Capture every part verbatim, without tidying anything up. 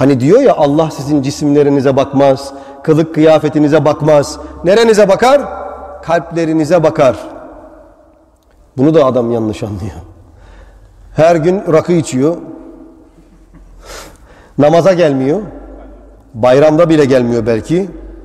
Hani diyor ya, Allah sizin cisimlerinize bakmaz, kılık kıyafetinize bakmaz. Nerenize bakar? Kalplerinize bakar. Bunu da adam yanlış anlıyor. Her gün rakı içiyor. Namaza gelmiyor. Bayramda bile gelmiyor belki.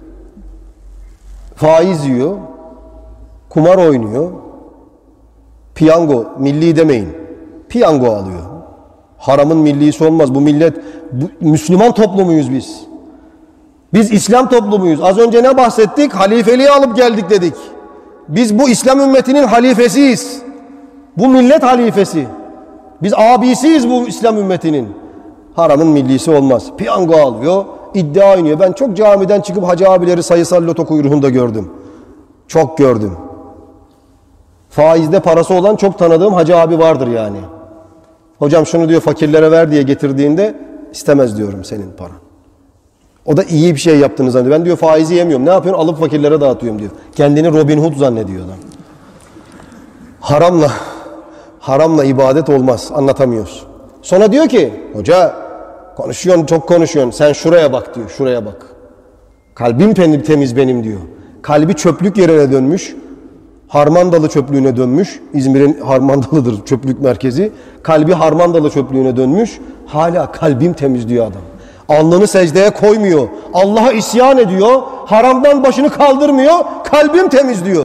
Faiz yiyor. Kumar oynuyor. Piyango, milli demeyin. Piyango alıyor. Haramın millisi olmaz. Bu millet, bu, Müslüman toplumuyuz biz. Biz İslam toplumuyuz. Az önce ne bahsettik? Halifeliği alıp geldik dedik. Biz bu İslam ümmetinin halifesiyiz. Bu millet halifesi. Biz abisiyiz bu İslam ümmetinin. Haramın millisi olmaz. Piyango alıyor, iddia oynuyor. Ben çok camiden çıkıp hacı abileri sayısal loto kuyruğunda gördüm. Çok gördüm. Faizde parası olan çok tanıdığım hacı abi vardır yani. Hocam şunu diyor fakirlere ver diye getirdiğinde, istemez diyorum senin paran. O da iyi bir şey yaptığını zannediyor. Ben diyor faizi yemiyorum. Ne yapıyorsun? Alıp fakirlere dağıtıyorum diyor. Kendini Robin Hood zannediyor adam. Haramla, haramla ibadet olmaz. Anlatamıyoruz. Sonra diyor ki, hoca konuşuyorsun, çok konuşuyorsun. Sen şuraya bak diyor, şuraya bak. Kalbim temiz benim diyor. Kalbi çöplük yerine dönmüş. Harmandalı çöplüğüne dönmüş. İzmir'in Harmandalı'dır çöplük merkezi. Kalbi Harmandalı çöplüğüne dönmüş. Hala kalbim temiz diyor adam. Alnını secdeye koymuyor. Allah'a isyan ediyor. Haramdan başını kaldırmıyor. Kalbim temiz diyor.